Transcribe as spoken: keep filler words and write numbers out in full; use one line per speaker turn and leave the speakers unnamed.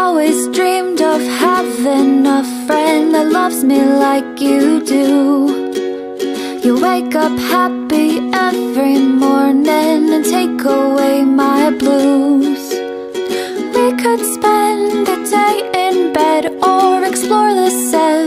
always dreamed of having a friend that loves me like you do. You wake up happy every morning and take away my blues. We could spend the day in bed or explore the set